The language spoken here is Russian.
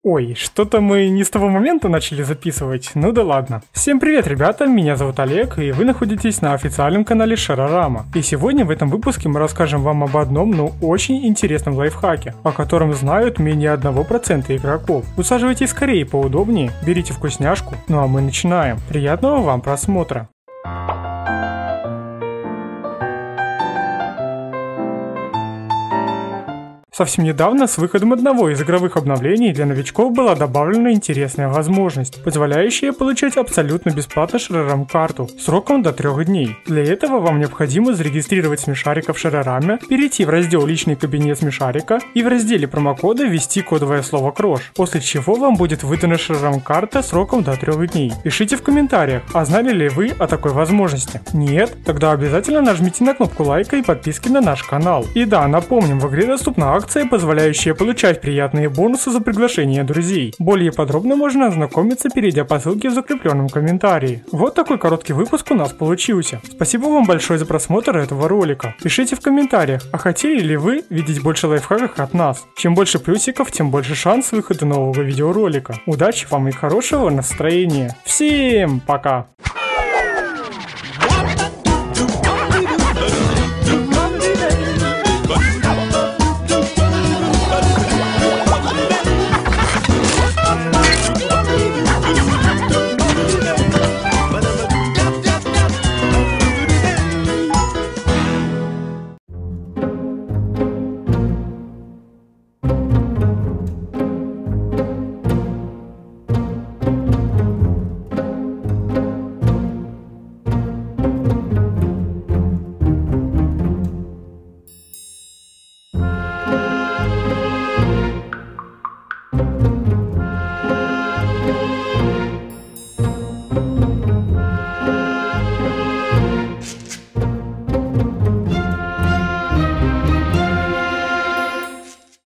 Ой, что-то мы не с того момента начали записывать, ну да ладно. Всем привет, ребята, меня зовут Олег, и вы находитесь на официальном канале Шарорама. И сегодня в этом выпуске мы расскажем вам об одном, но очень интересном лайфхаке, о котором знают менее 1% игроков. Усаживайтесь скорее поудобнее, берите вкусняшку, ну а мы начинаем. Приятного вам просмотра. Совсем недавно с выходом одного из игровых обновлений для новичков была добавлена интересная возможность, позволяющая получать абсолютно бесплатно Шарорам карту сроком до 3 дней. Для этого вам необходимо зарегистрировать смешарика в Шарораме, перейти в раздел «Личный кабинет смешарика» и в разделе промокода ввести кодовое слово «Крош», после чего вам будет выдана Шарорам карта сроком до 3 дней. Пишите в комментариях, а знали ли вы о такой возможности? Нет? Тогда обязательно нажмите на кнопку лайка и подписки на наш канал. И да, напомним, в игре доступна акция, позволяющая получать приятные бонусы за приглашение друзей. Более подробно можно ознакомиться, перейдя по ссылке в закрепленном комментарии. Вот такой короткий выпуск у нас получился. Спасибо вам большое за просмотр этого ролика. Пишите в комментариях, а хотели ли вы видеть больше лайфхаков от нас? Чем больше плюсиков, тем больше шанс выхода нового видеоролика. Удачи вам и хорошего настроения. Всем пока!